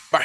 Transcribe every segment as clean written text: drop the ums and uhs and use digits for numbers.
Vai!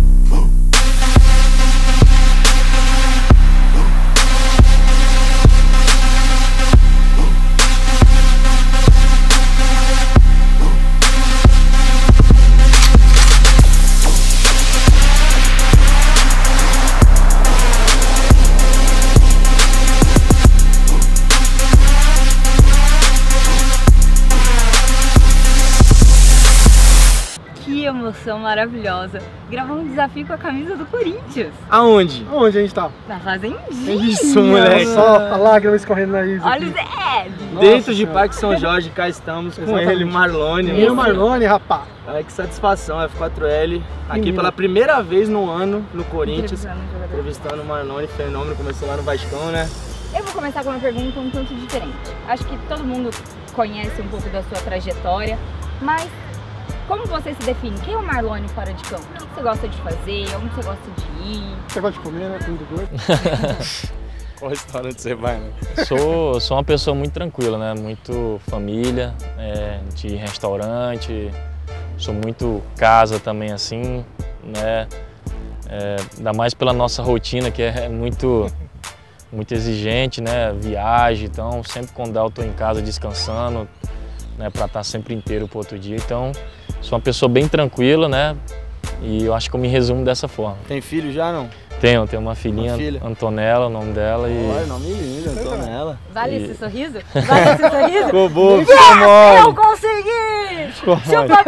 Que emoção maravilhosa! Gravar um desafio com a camisa do Corinthians. Aonde? Onde a gente tá? Na fazendinha. Isso, moleque. Só a lágrima escorrendo na nariz. Olha o Zé! Dentro de Parque São Jorge, cá estamos com ele, Marlone. E o Marlone, rapaz. Ai, que satisfação, F4L. Aqui pela primeira vez no ano no Corinthians. Entrevistando o Marlone, fenômeno, começou lá no Vascão, né? Eu vou começar com uma pergunta um tanto diferente. Acho que todo mundo conhece um pouco da sua trajetória, mas como você se define? Quem é o Marlone fora de campo? O que você gosta de fazer? Onde você gosta de ir? Você gosta de comer, né? Comida gorda. Qual restaurante você vai, né? Sou uma pessoa muito tranquila, né? Muito família, de restaurante, sou muito casa também assim, né? Ainda mais pela nossa rotina que é muito exigente, né? Viagem, então sempre quando dá eu tô em casa descansando, né? Para estar sempre inteiro pro outro dia. Então sou uma pessoa bem tranquila, né? E eu acho que eu me resumo dessa forma. Tem filho já, não? Tenho uma filhinha, Antonella, o nome dela. Olha, nome lindo, Antonella. Vale esse sorriso? Vale esse sorriso? Ficou bobo, Eu consegui! Chupa,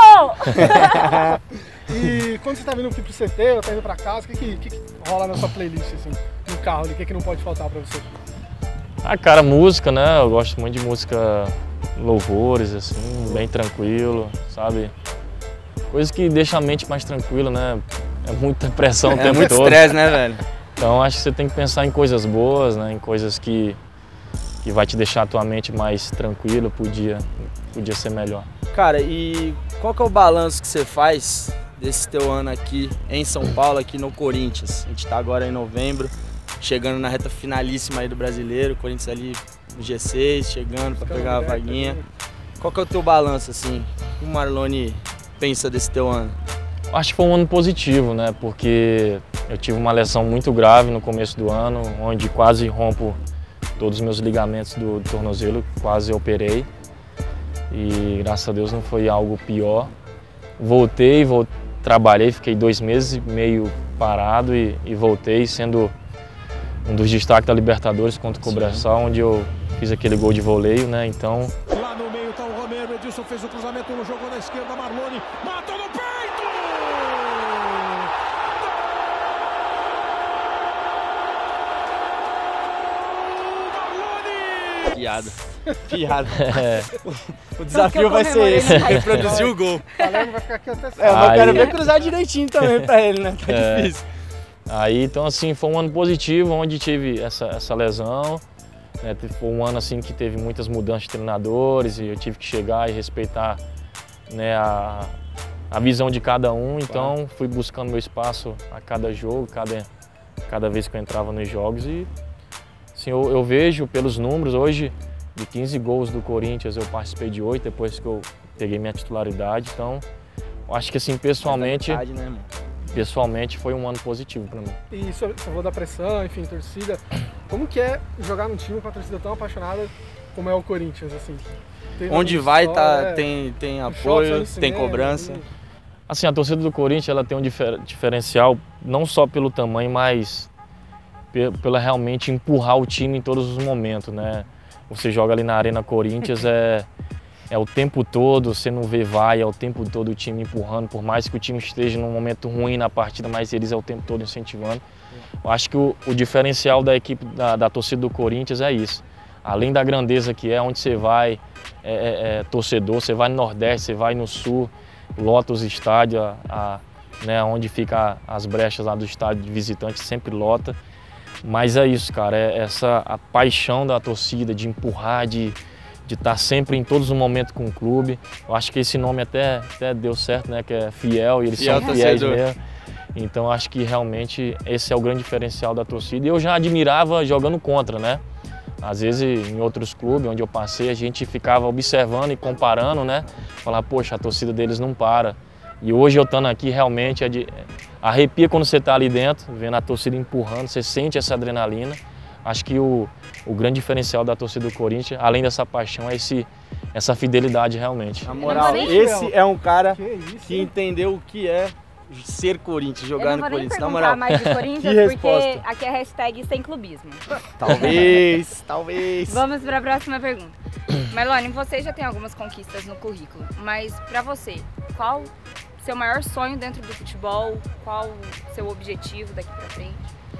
Bruno! E quando você tá vindo aqui pro CT, ou tá indo pra casa, o que rola na sua playlist, assim, no carro ali? O que não pode faltar pra você? Ah, cara, música, né? Eu gosto muito de música louvores, assim, bem tranquilo, sabe? Coisa que deixa a mente mais tranquila, né? É muita pressão o tempo muito todo. estresse, né, velho? Então acho que você tem que pensar em coisas boas, né? Em coisas que vai te deixar a tua mente mais tranquila, podia ser melhor. Cara, e qual que é o balanço que você faz desse teu ano aqui em São Paulo, aqui no Corinthians? A gente tá agora em novembro, chegando na reta finalíssima aí do Brasileiro, o Corinthians ali no G6, chegando pra pegar a vaguinha. Qual que é o teu balanço, assim? O que o Marlone pensa desse teu ano? Acho que foi um ano positivo, né? Porque eu tive uma lesão muito grave no começo do ano, onde quase rompo todos os meus ligamentos do tornozelo, quase operei. E graças a Deus não foi algo pior. Voltei, trabalhei, fiquei 2 meses e meio parado e voltei, sendo um dos destaques da Libertadores contra o Cobressal, onde eu fiz aquele gol de voleio, né? Então... Lá no meio tá o Romero, Edilson fez o cruzamento, jogou na esquerda, Marlone, matou no peito! Piada. O desafio vai ser esse, reproduzir o gol. Falando, vai ficar aqui até mas eu quero ver cruzar direitinho também pra ele, né? Tá difícil. Aí, então assim, foi um ano positivo, onde tive essa lesão. Né? Foi um ano assim que teve muitas mudanças de treinadores e eu tive que chegar e respeitar, né, a visão de cada um. Então fui buscando meu espaço a cada jogo, cada vez que eu entrava nos jogos. E assim, eu vejo pelos números hoje, de 15 gols do Corinthians eu participei de 8 depois que eu peguei minha titularidade. Então eu acho que assim, pessoalmente foi um ano positivo para mim. E sobre o da pressão, enfim, torcida, como que é jogar num time com uma torcida tão apaixonada como é o Corinthians, assim? Onde vai, tem apoio, tem cobrança. Assim, a torcida do Corinthians ela tem um diferencial não só pelo tamanho, mas pela realmente empurrar o time em todos os momentos, né? Você joga ali na Arena Corinthians, é o tempo todo, você não vê é o tempo todo o time empurrando, por mais que o time esteja num momento ruim na partida, mas eles é o tempo todo incentivando. Eu acho que o diferencial da equipe, da torcida do Corinthians é isso. Além da grandeza que é, onde você vai, torcedor, você vai no Nordeste, você vai no Sul, lota os estádios, né, onde fica as brechas lá do estádio de visitante, sempre lota. Mas é isso, cara, a paixão da torcida, de empurrar, de estar sempre em todos os momentos com o clube. Eu acho que esse nome até deu certo, né, que é fiel, e eles são fiéis mesmo. Então acho que realmente esse é o grande diferencial da torcida. E eu já admirava jogando contra, né? Às vezes em outros clubes onde eu passei, a gente ficava observando e comparando, né? Falar, poxa, a torcida deles não para. E hoje eu estando aqui realmente arrepia quando você está ali dentro, vendo a torcida empurrando, você sente essa adrenalina. Acho que o grande diferencial da torcida do Corinthians, além dessa paixão, é essa fidelidade realmente. Na moral, esse é um cara que entendeu o que é ser Corinthians, jogar no Corinthians. Eu não vou nem perguntar mais de Corinthians, porque aqui é hashtag sem clubismo. Talvez, talvez. Vamos para a próxima pergunta. Marlone, você já tem algumas conquistas no currículo, mas para você, qual seu maior sonho dentro do futebol? Qual seu objetivo daqui para frente?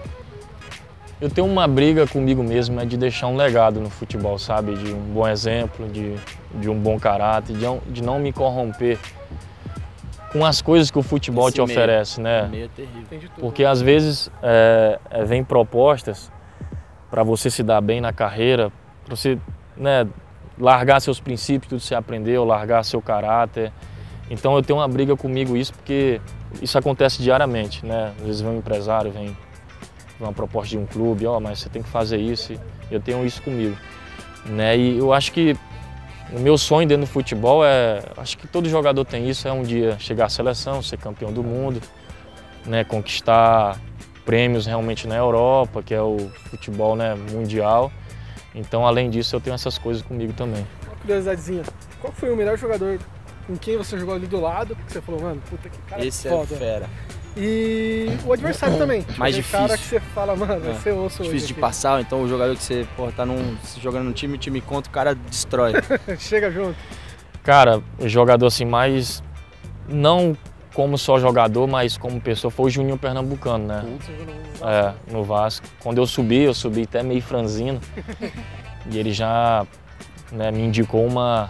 Eu tenho uma briga comigo mesmo, de deixar um legado no futebol, sabe? De um bom exemplo, de um bom caráter, de não me corromper com as coisas que o futebol te oferece, né? Meio terrível. Porque às vezes vem propostas para você se dar bem na carreira, para você, né, largar seus princípios, tudo que você aprendeu, largar seu caráter. Então eu tenho uma briga comigo isso, porque isso acontece diariamente, né? Às vezes vem um empresário, vem uma proposta de um clube, mas você tem que fazer isso. Eu tenho isso comigo, né? E eu acho que o meu sonho dentro do futebol acho que todo jogador tem isso, é um dia chegar à seleção, ser campeão do mundo, né? Conquistar prêmios realmente na Europa, que é o futebol, né, mundial. Então, além disso, eu tenho essas coisas comigo também. Uma curiosidadezinha, qual foi o melhor jogador com quem você jogou ali do lado, que você falou, mano, puta que cara esse foda. É fera. E o adversário também. Mais difícil. cara que você fala, mano, vai ser osso difícil hoje de aqui. passar, então o jogador que você tá jogando no time, o time contra, o cara destrói. Chega junto. Cara, o jogador assim mais, não como só jogador, mas como pessoa, foi o Juninho Pernambucano, né? No Vasco. Quando eu subi até meio franzino. E ele já, né, me indicou um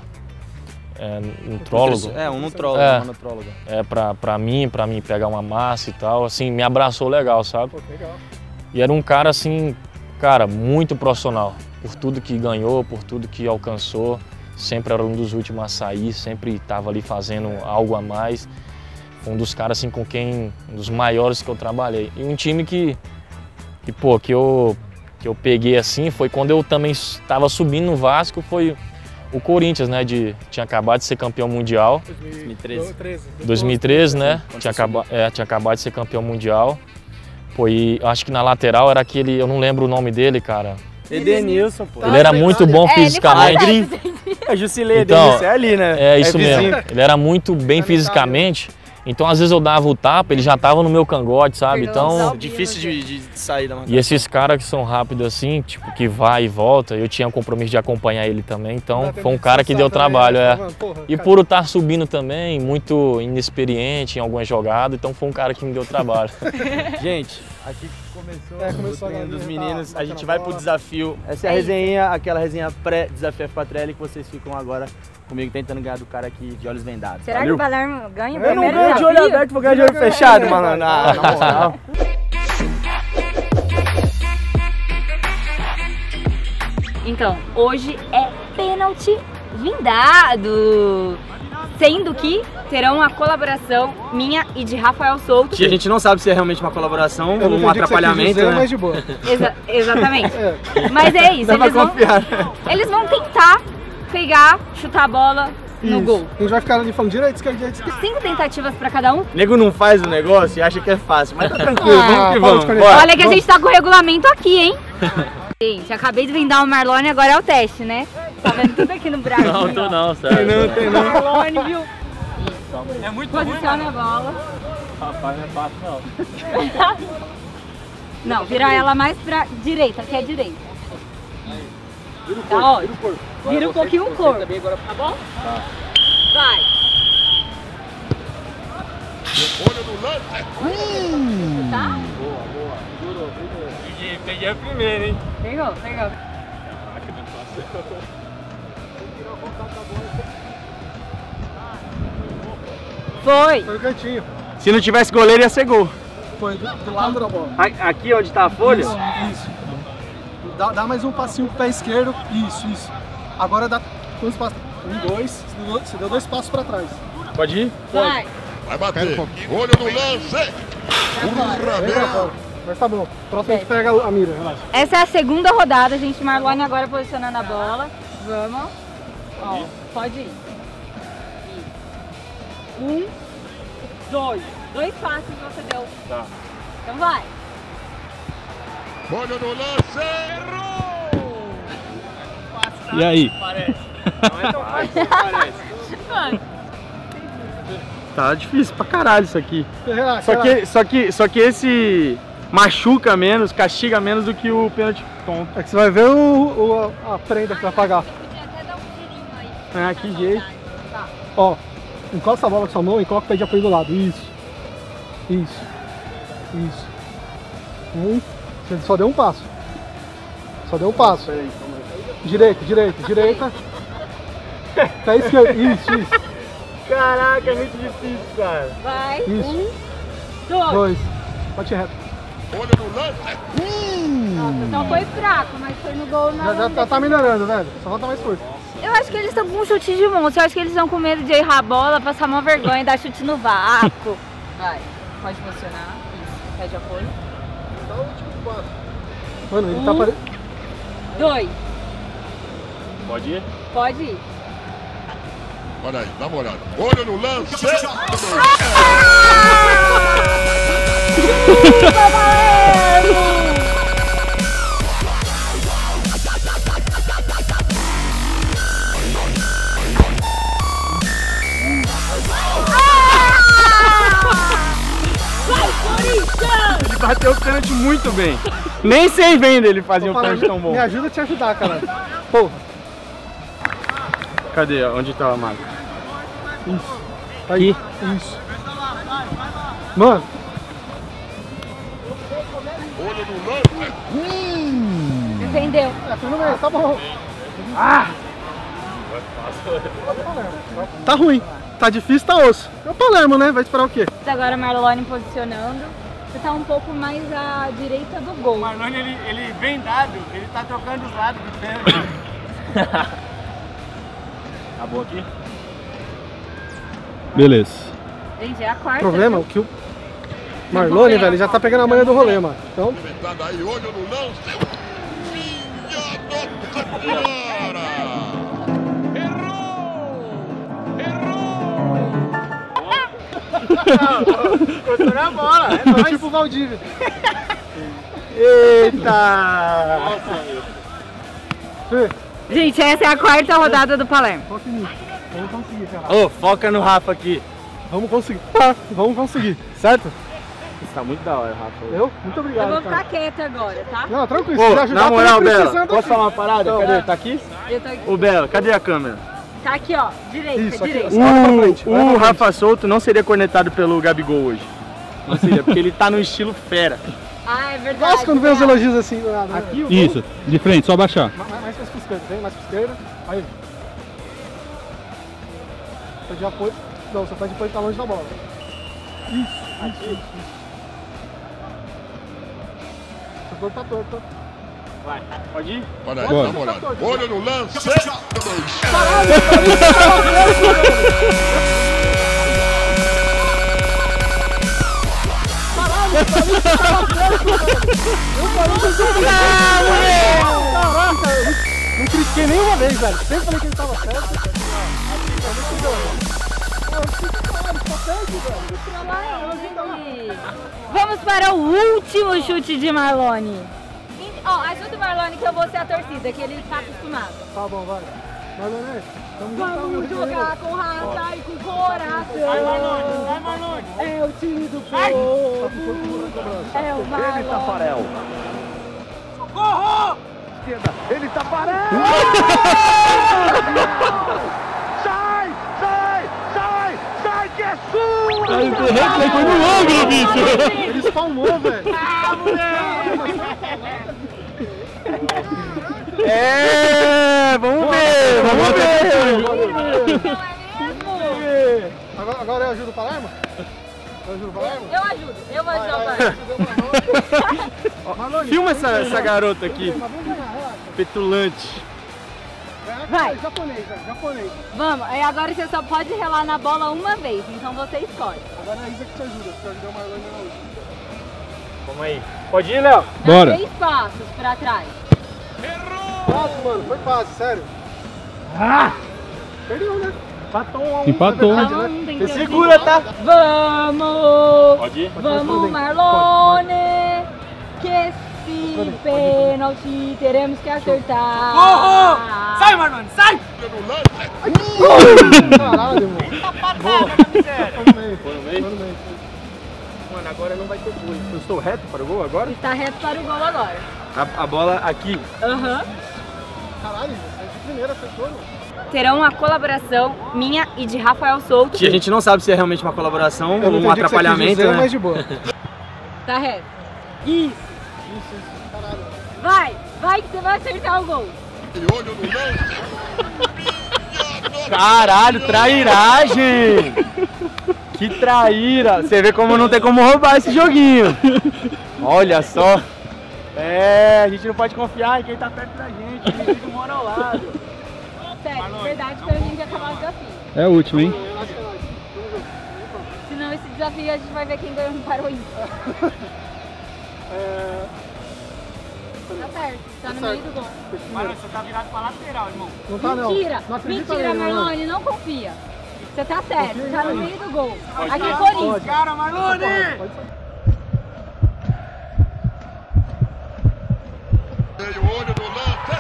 nutrólogo. Um nutrólogo. Pra mim pegar uma massa e tal, assim, me abraçou legal, sabe? Pô, legal. E era um cara assim, cara, muito profissional, por tudo que ganhou, por tudo que alcançou, sempre era um dos últimos a sair, sempre estava ali fazendo algo a mais. Foi um dos caras assim um dos maiores que eu trabalhei. E um time que eu peguei assim, foi quando eu também estava subindo no Vasco, foi o Corinthians, né? Tinha acabado de ser campeão mundial. 2013, né? Tinha acabado de ser campeão mundial. Pô, e acho que na lateral era aquele, eu não lembro o nome dele, cara. Edenilson, pô. Ele era muito bom fisicamente. É Jusilei, então, Edenilson, é ali, né? É isso mesmo. Ele era muito bem fisicamente. Então, às vezes eu dava o tapa, ele já tava no meu cangote, sabe? Então, difícil de sair da marcação. E esses caras que são rápidos assim, tipo, que vai e volta, eu tinha o compromisso de acompanhar ele também, então foi um cara que deu trabalho, E por estar subindo também, muito inexperiente em algumas jogadas, então foi um cara que me deu trabalho. Gente, aqui começou a treino dos meninos, a gente vai pro desafio. Essa é a resenha, aquela resenha pré-desafio F4L que vocês ficam agora comigo tentando ganhar do cara aqui de olhos vendados. Será que o Palermo ganha o primeiro desafio? Eu não ganho de olho aberto, vou ganhar de olho fechado, mano. Na moral. Então, hoje é pênalti vindado. Sendo que terão a colaboração minha e de Rafael Souto. Que a gente não sabe se é realmente uma colaboração ou um atrapalhamento, dizer, né? Mas de boa. Exatamente. Mas é isso, eles vão tentar pegar, chutar a bola no gol. A gente vai ficar ali falando direito, esquerda. 5 tentativas pra cada um. Nego não faz o negócio e acha que é fácil, mas tá tranquilo, vamos que vamos. Olha que a gente tá com o regulamento aqui, hein? Gente, acabei de vendar o Marlone, agora é o teste, né? Tá vendo tudo aqui no Brasil. Não, tô não, sério. Tem não. Marlone, viu? É muito Posiciona a bola. Rapaz, não é fácil não. Não, vira ela mais pra direita, que é direita. Tá ótimo. Vira um pouquinho o corpo. Tá bom? Tá. Vai. Olho no lance. Tá? Boa. Peguei a primeira, hein? Pegou. Foi Foi no cantinho. Se não tivesse goleiro ia ser gol. Foi do lado da bola. Aqui onde tá a folha? Isso. Dá mais um passinho com o pé esquerdo. Isso. Agora dá dois passos. 1, 2. Você deu 2 passos pra trás. Pode ir? Vai. Vai bater. Olho no lance. Mas tá bom. Próximo a gente pega a mira, relaxa. Essa é a segunda rodada, gente. Marlone agora posicionando a bola. Vamos. Ó, pode ir. 1, Dois passos você deu. Tá. Então vai. Olha no lance, errou! E aí? Parece. Não é tão fácil que parece. Mano, Tá difícil pra caralho isso aqui. Relaxa, Só que esse machuca menos, castiga menos do que o pênalti tonto. É que você vai ver a prenda que vai pagar. podia até dar um girinho aí. Ah, que jeito. Tá. Ó, encosta a bola com sua mão e coloca o pé de apoio do lado. Isso. Você só deu um passo. Direita. Pé esquerdo. Isso. Caraca, é muito difícil, cara. Vai. Isso. 2. Bate reto. Olha no lance. Nossa, só foi fraco, mas foi no gol na Já tá melhorando, velho. Só falta mais força. Eu acho que eles estão com um chute de monstro. Eu acho que eles estão com medo de errar a bola, passar uma vergonha, dar chute no vácuo. Vai. Pode posicionar. Isso. Pé de apoio. Dá o último passo. Mano, ele tá parecendo. 2. Pode ir? Pode ir. Olha aí, dá uma olhada. Olha no lance. Ele bateu o pênalti muito bem. Nem sei vendo ele fazer um pênalti tão bom. Me ajuda a te ajudar, cara. Porra. Cadê? Onde tá a marca? Isso. Aí. Isso. Mano. Olha no lance. Entendeu? Foi no meio, tá bom. Tá ruim. Tá difícil, tá osso. É o Palermo, né? Vai esperar o quê? Agora Marlone posicionando. Você tá um pouco mais à direita do gol. O Marlone, ele vem dado, ele tá trocando os lados do pênalti. Acabou aqui? Beleza. Gente, é a quarta. O problema é que o Marlone, velho, já tá pegando a manha do rolê, mano. Então, Inventada aí, olha no lance. Minha Nossa Senhora! Encostou na bola, é nóis. tipo o Valdívia. Eita! Fê, Gente, essa é a quarta rodada do Palermo. foca em mim. Vamos conseguir, cara. Ô, foca no Rafa aqui. Vamos conseguir. Vamos conseguir, certo? Isso tá muito da hora, Rafa. Eu? Muito Eu obrigado, vou cara. ficar quieta agora, tá? Não, tranquilo. Pô, Se ajudar, na moral, tô Bela, precisando posso aqui. falar uma parada? Cadê? Tá aqui? Eu tô aqui. Ô, Bela, cadê a câmera? Tá aqui, ó. Direita, Isso, aqui. direita. Vai pra frente, vai pra O frente. Rafa Souto não seria cornetado pelo Gabigol hoje. Não seria, porque ele tá no estilo fera. Ah, é verdade. Gosto quando vem os né? elogios assim do nada. Aqui o Isso, de frente, só baixar. Mais pra esquerda, vem mais pra esquerda. Aí. Pé de apoio. Não, seu pé de apoio tá longe da bola. Isso. Seu corpo tá torto. Vai, pode ir? Olha aí, Bora. dá uma olhada. Olha no lance. Caraca, eu não critiquei nenhuma vez, velho. Sempre falei que ele tava certo. Vamos para o último chute de Marlone. Ó, ajuda o Marlone que eu vou ser a torcida, que ele tá acostumado. Tá bom, vai. Marlone, Vamos jogar com raça e com coração. Vai, Marlone, vai, Marlone. É o time do povo. É o Marlone. Tafarel. Socorro! Ele tá parado. Sai, que é sua! Foi no ângulo, bicho! Ele espalmou, velho. É, vamos ver, vamos ver. Não é mesmo? Agora eu ajudo o Palermo? Eu ajudo o Palermo? Eu ajudo, eu vou ajudar o Palermo. Filma essa garota aqui, petulante. Vai. Japonês, velho, japonês. Vamos, aí agora você só pode relar na bola uma vez, então você escolhe. Agora é a Isa que te ajuda, porque eu ajudei o Marlone na última. Vamos aí. Pode ir, Léo? Dá Bora. 3 passos pra trás. Fácil, mano, foi fácil, sério. Perdeu, né? Empatou. Você segura, tá? Vamos! Pode ir? Vamos, Marlone! Que esse pênalti teremos que acertar. Sai, Marlone, sai! Caralho, mano. Foi no meio? Mano, agora não vai ter gol. Eu estou reto para o gol agora? Está reto para o gol agora. A bola aqui. Aham. Caralho, é de primeira, acertou, mano. Terão uma colaboração minha e de Rafael Souto. Que a gente não sabe se é realmente uma colaboração ou um atrapalhamento, dizer, né? mas de boa. Tá reto. Isso. Vai que você vai acertar o gol. De olho no lance. Caralho, trairagem! Que traíra! Você vê como não tem como roubar esse joguinho. Olha só. É, a gente não pode confiar em quem tá perto da gente. A gente mora ao lado. Sério, verdade, pra gente acabar o desafio. É o último, hein? Senão esse desafio a gente vai ver quem ganhou no Parou Ímpar. Tá certo, tá no meio do gol. Mano, você tá virado pra lateral, irmão. Não tá, não. Mentira, Não acredita mentira, nele, Marlone, não confia. Você tá certo, tá no meio do gol. Aqui é Pode. Corinthians. Cara, Marlone! De olho no lance.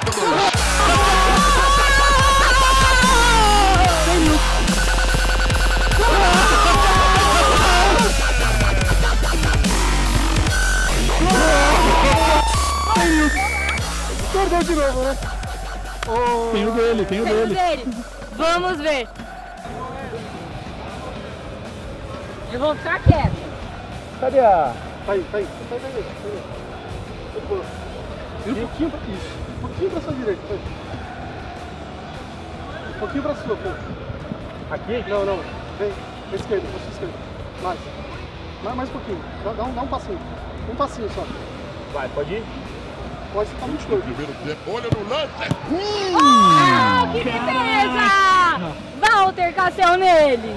Perdeu de novo, né? Tem o dele, tem o dele. Vamos ver. Eu vou ficar quieto. Cadê a... Tá aí. E um pouquinho pra isso. Um pouquinho pra sua direita. Vai. Um pouquinho pra sua, pô. Aqui? Não. Vem. Pra esquerda, pra sua esquerda. Mais um pouquinho. Dá um passinho. Um passinho só. Vai, pode ir? Pode ficar muito torto. Primeiro tempo. Olho no lance. Ah, que defesa! Walter Cassel nele.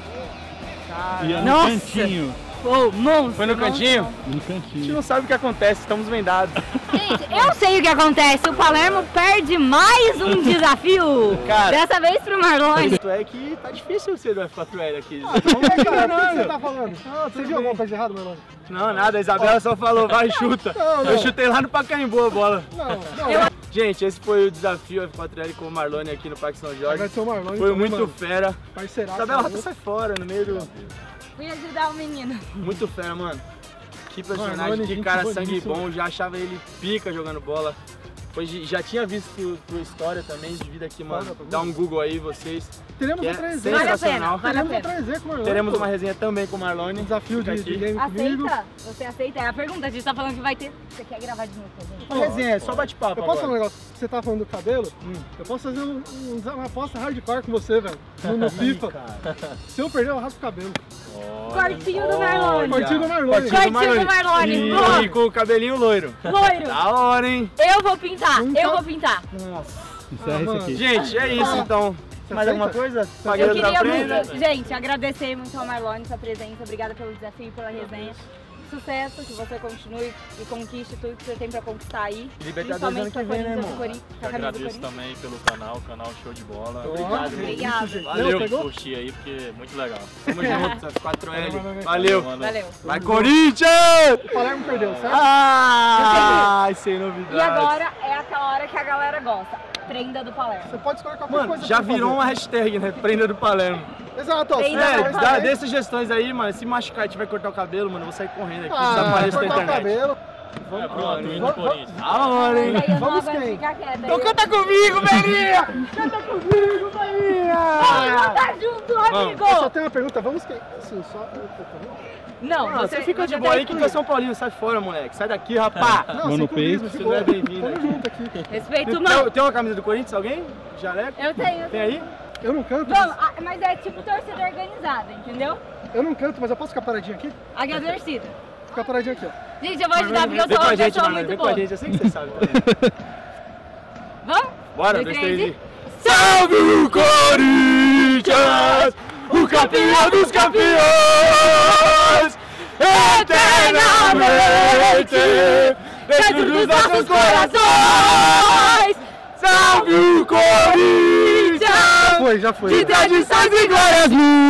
E é no Nossa. cantinho. Pô, monstro. Foi no cantinho? No A gente cantinho. não sabe o que acontece, estamos vendados. Gente, eu sei o que acontece. O Palermo perde mais um desafio. Cara. Dessa vez pro Marlone. Tanto é que tá difícil ser do F4L aqui. Cara, o que você tá falando? Você viu alguma coisa errada, meu irmão? Não, nada, a Isabela só falou, vai e chuta. Não. Eu chutei lá no Pacaembu a bola. Não. Gente, esse foi o desafio F4L com o Marlone aqui no Parque São Jorge. Vai ser o Marlone. Foi então, muito mano. fera. Parceiraço. Isabela, né? sai fora, no meio do... Fui ajudar o menino. Muito fera, mano. Que personagem, Marlone, que gente cara sangue boníssima. bom. Já achava ele pica jogando bola. Já tinha visto tua história também de vida aqui, mano. Dá um Google aí, vocês. Teremos Que um é 3Z. sensacional. Vale a Teremos um pena. 3Z com o Marlone. Teremos pô. uma resenha também com o Marlone. Desafio Fica de aqui. game comigo. Aceita? Você aceita? É a pergunta. A gente tá falando que vai ter. Você quer gravar de novo com a gente? Uma resenha, é só bate-papo Eu posso falar um agora. negócio? Você tá falando do cabelo? Eu posso fazer uma aposta hardcore com você, velho. No FIFA. Se eu perder, eu raspo o cabelo. Cortinho do Marlone. Cortinho do Marlone. Cortinho do Marlone. Boa. E com o cabelinho loiro. Loiro. Da hora, hein? Eu vou pintar. Eu vou pintar. Encerra esse aqui. Gente, é isso então. Mais aceita? alguma coisa? Eu Paguei outra queria prenda? muito, gente, agradecer muito ao Marlone sua presença. Obrigada pelo desafio e pela resenha. Sucesso, que você continue e conquiste tudo que você tem pra conquistar aí. Libertadores ano que vem, né, irmão? Com a Eu camisa do agradeço Corinthians. também pelo canal show de bola. Obrigado, Obrigada. Valeu, Pegou? curti aí porque é muito legal. Tamo junto, F4L. Valeu. Mano. Valeu. Vai, Corinthians! O Palermo perdeu, certo? Ai, sem novidade. E agora é aquela hora que a galera gosta. Prenda do Palermo. Você pode escolher qualquer Mano, coisa. já pra virou uma fazer. hashtag, né? Prenda do Palermo. Exato, ó. Prenda você do vai Dá, fazer- dê sugestões aí, mano. Se machucar e tiver que cortar o cabelo, mano, eu vou sair correndo aqui. Ah, Desapareço da cortar o internet. cabelo. É, pronto, indo no Corinthians. Da hora, hein? Mas aí eu não Vamos aguento quem? ficar quieta. Então aí eu- canta comigo, Belinha! Canta comigo, Belinha! Vamos tá junto, amigo! Eu só tenho uma pergunta, vamos quem? Assim, só... Não, Ah, você fica de tá boa aí que tu é excluído. São Paulino, sai fora, moleque. Sai daqui, rapá! Não, Mano, sem peito. clubismo, de Você boa. não é bem-vindo Tamo aqui. junto aqui. Respeito, não. Tem uma camisa do Corinthians, alguém? Jaleco? Eu tenho. Tem aí? Eu não canto, Vamos, mas é tipo torcida organizada, entendeu? eu não canto, mas eu posso ficar paradinho aqui? Aqui é a torcida. Ficar paradinho aqui, ó. Gente, eu vou ajudar porque eu Vem sou com a uma gente, pessoa mano. muito Vem com a boa. gente, eu sei que você sabe também. Vamos? Bora, 2, 2, 3 3 e... Salve o Corinthians, o campeão dos campeões, eternamente dentro dos nossos corações. Salve o Corinthians, foi. De tradições e glórias.